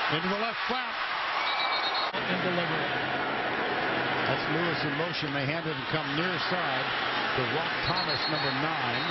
Into the left flap. And delivered. That's Lewis in motion. They hand it and come near side to Rock Thomas, number 9.